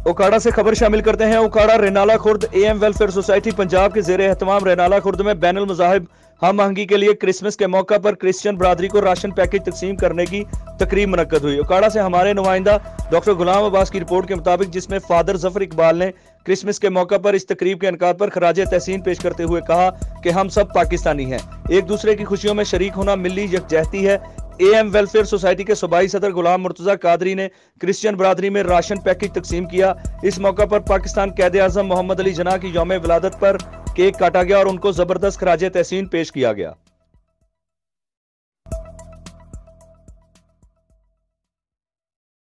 ओकाड़ा से खबर शामिल करते हैं। Okara Renala Khurd A M welfare society Punjab के ज़ेरे एहतमाम रेनाला खुर्द में बैनुल मज़ाहिब हम आहंगी के लिए क्रिसमस के मौका पर क्रिश्चियन बरादरी को राशन पैकेज तकसीम करने की तकरीब मुनक्कद हुई। ओकाड़ा से हमारे नुमाइंदा डॉक्टर गुलाम अब्बास की रिपोर्ट के मुताबिक, जिसमें फादर जफर इकबाल ने क्रिसमस के मौका पर इस तकरीब के इनकार पर खराज तहसीन पेश करते हुए कहा कि हम सब पाकिस्तानी हैं, एक दूसरे की खुशियों में शरीक होना मिली यकजहती है। एएम वेलफेयर सोसाइटी के सूबाई सदर गुलाम मुर्तजा कादरी ने क्रिश्चियन बरादरी में राशन पैकेज तकसीम किया। इस मौका पर पाकिस्तान कैद आज़म मोहम्मद अली जिन्ना की यौम विलादत पर केक काटा गया और उनको जबरदस्त खराज तहसीन पेश किया गया।